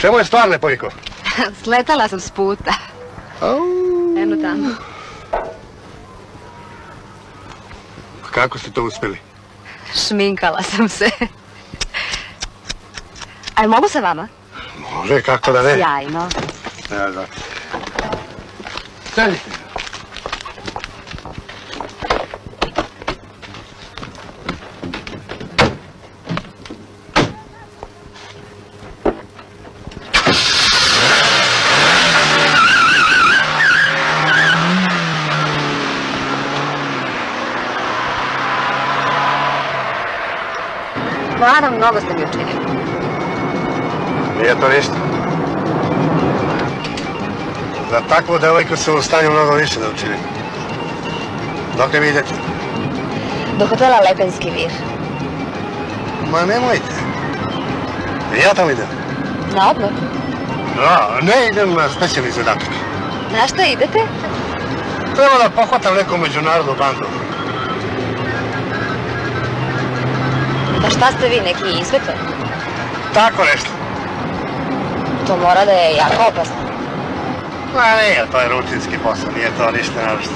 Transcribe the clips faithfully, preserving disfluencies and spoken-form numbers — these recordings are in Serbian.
čemu je stvar, Lepojko? Sletala sam s puta. Eno tamo. Kako ste to uspjeli? Šminkala sam se. A mogu sa vama? Može, kako da ne? Sjajno. Ja znam. Sedite. Stvarno, mnogo ste mi učinili. Nije to ništa. Za takvu devojku se u stanju mnogo više da učini. Dok ne vi idete? Do hotela Lepenski vir. Ma nemojte. Ja tamo idem. Na odmor? No, ne idem na specijalni zadatak. Na šta idete? Treba da pohvatam neku međunarodnu bandu. Pa šta ste vi, neki inspektor? Tako nešto. To mora da je jako opasno. Ma nije, to je rutinski posao, nije to ništa naročito.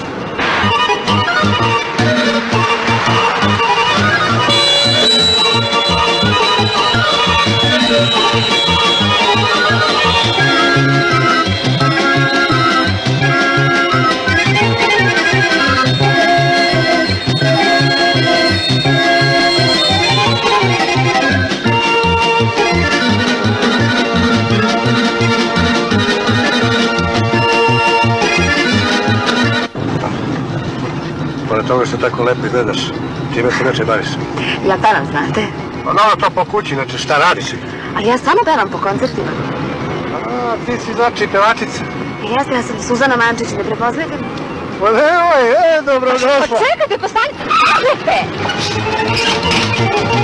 Pored toga što tako lepo izgledaš, čime se inače baviš? Ja pevam, znate? Pa dobro, to po kući, inače šta radiš? Ali ja samo pevam po koncertima. A, ti si znači pevačica. Jeste, ja sam Suzana Mančić, ne prepoznajte me? Pa nemoj, e, dobrodošla. Pa čekajte, pa stanite.